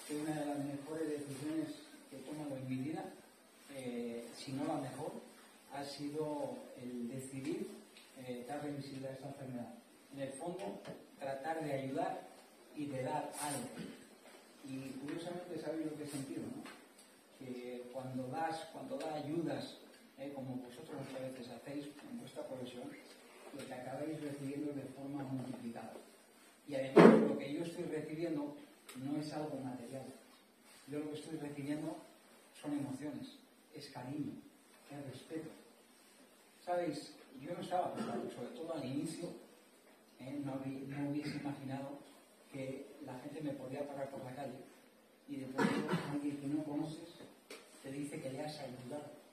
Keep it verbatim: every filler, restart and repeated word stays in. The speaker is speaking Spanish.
que una de las mejores decisiones que he tomado en mi vida, eh, si no la mejor, ha sido el decidir eh, darle visibilidad a esta enfermedad. En el fondo, tratar de ayudar y de dar algo. Y curiosamente, ¿sabéis lo que he sentido, no? Que cuando das, cuando das ayudas, eh, como vosotros muchas veces hacéis en vuestra profesión, lo que acabáis recibiendo de forma multiplicada. Y además, lo que yo estoy recibiendo no es algo material. Yo lo que estoy recibiendo son emociones, es cariño, es respeto. ¿Sabéis? Yo no estaba preparado, sobre todo al inicio, eh, no, habí, no hubiese imaginado que la gente me podía parar por la calle y de pronto alguien que no conoces te dice que le has ayudado.